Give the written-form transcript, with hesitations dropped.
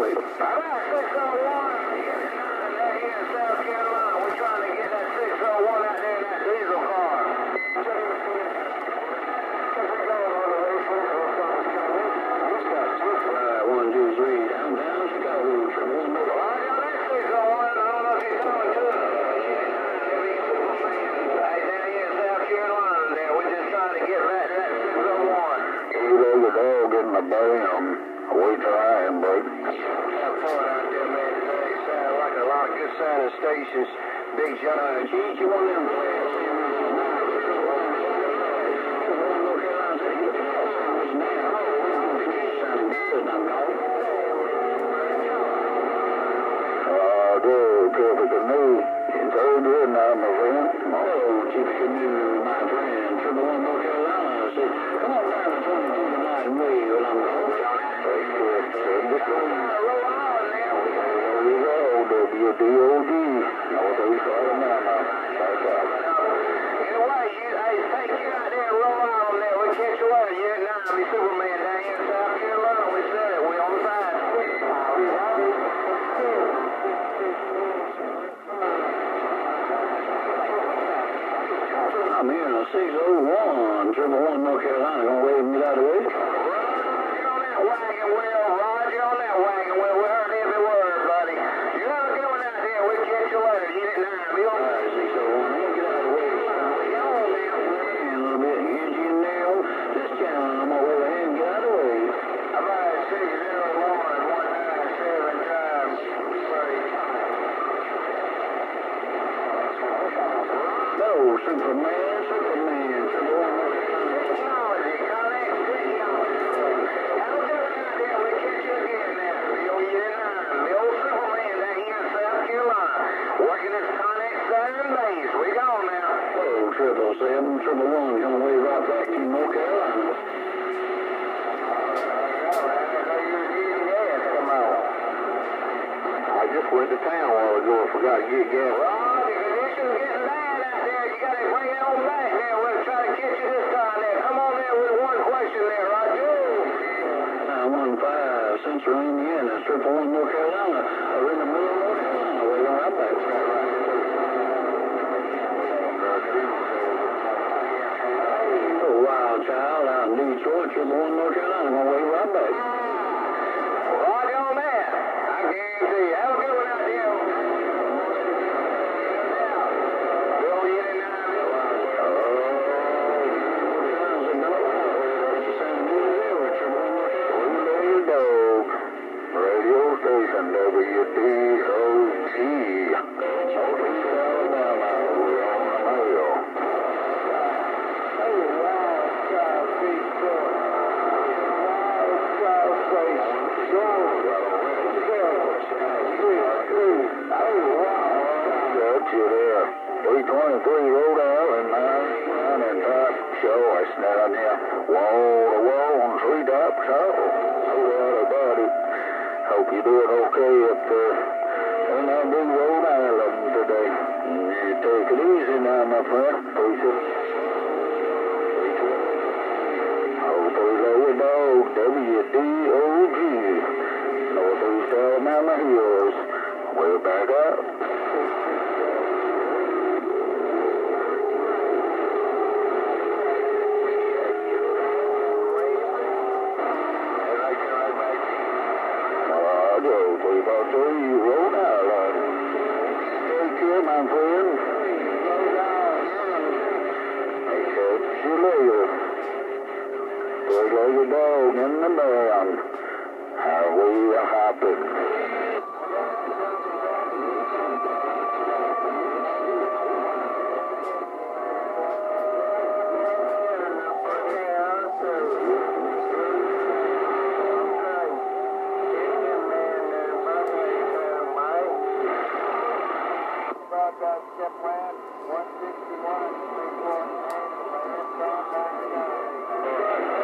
away. All right, 601. They're here in South Carolina. We're trying to get that 601 out there in that diesel car. One, two, three, downtown Chicago, triple one. Well, I got that 601. I don't know if you're coming to it. Hey, down here in South Carolina there. We're just trying to get back to that 601. Three-legged dog in the bam. Away till I am, bud. Have fun out there, man. Today sound like a lot of good sounding stations. Big John. Each one of them players. Perfect to me. It's all good now, my friend. Oh, Chief Canoe, my friend. Triple one, North Carolina. Say, come on down to 22 tonight and wait when I'm home. Hey, good. Just roll on now. Here we go. WDOD. Northeast Alabama. Back up. Anyway, take you out there and roll on there. We'll catch you later. Unit9 be Superman down here in South Carolina. We said it. We on the side. I'm here in a 601, triple one, North Carolina. Gonna wave and get out of the way. Roger on that wagon wheel. Roger on that wagon wheel. We heard every word, buddy. You're not going out there. We'll catch you later. Unit9. Be on. All right, 601. I'm gonna get out of the way. Get on now. A little bit. Here's you now. This channel, I'm gonna wave ahead and get out of the way. All right, 601 197 times 30. No, Superman. Triple one, North Carolina. Technology, connect technology. Have a good night there. We'll catch you again now. The old Unit9, the old Superman down here in South Carolina. Working this Connect Saturn base. We gone now. Oh, 777, triple one, coming way right back to North Carolina. I just went to town a while ago. I forgot to get gas. Well, the condition's getting bad out there. You got to bring it on back there. We'll try to catch you this time there. Come on there with one question there, Roger. 915, Central Indiana, triple one, North Carolina. We're in the middle of North Carolina. We're going right back. Oh, wild child out in Detroit, triple one, North Carolina. Gonna wait right back. Roger on that. I guarantee you. Have a good one out there. Bill Unit9. Radio station WDOG. Northeast Alabama. We're on the mail. Got you there. 323 Rhode Island, 9 and top show. I down there. Wall to wall on treetop show. Oh, what about it? Hope you're doing okay up there in that big Rhode Island today. You take it easy now, my friend. Appreciate it. Oh, 3Legged dog, WDOG. Northeast Alabama Hills. We're back up. Rhode Island. Take care, my friend. Catch you later. 3Legged dog in the band. How we hopping. Step land 161 349.